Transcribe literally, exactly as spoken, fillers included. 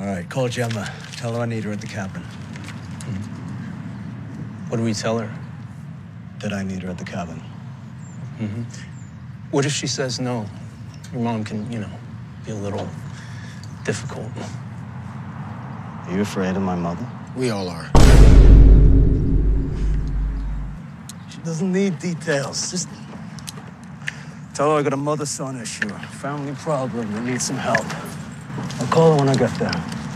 right, call Gemma. Tell her I need her at the cabin. Mm-hmm. What do we tell her? That I need her at the cabin. Mm-hmm. What if she says no? Your mom can, you know, be a little difficult. Are you afraid of my mother? We all are. She doesn't need details. Just tell her I got a mother-son issue, a family problem that needs some help. I'll call her when I get there.